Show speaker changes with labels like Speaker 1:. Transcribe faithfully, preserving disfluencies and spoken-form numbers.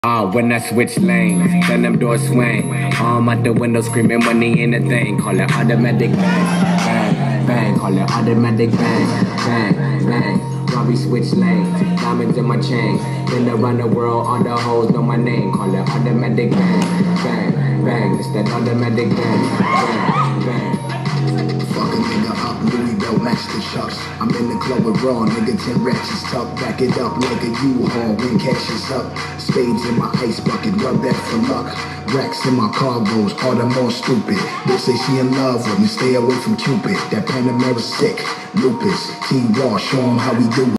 Speaker 1: Ah, uh, when I switch lanes, then them doors swing. Arm out the window screaming money in the thing. Call it automatic bang, bang, bang. Call it automatic bang, bang, bang. Robbie switch lanes, diamonds in my chain. Been around the world, all the hoes know my name. Call it automatic bang, bang, bang. It's that automatic bang, bang, bang.
Speaker 2: Fuck a nigga up, Louis belt match the chucks. I'm in the club with raw, nigga, ten ratchets tucked. Back it up like a U-Haul when cash is up. Spades in my ice bucket, rub that for luck. Racks in my cargoes, all the more stupid. They say she in love with me, stay away from Cupid. That Panamera sick, lupus, T-Raw, show 'em how we do it.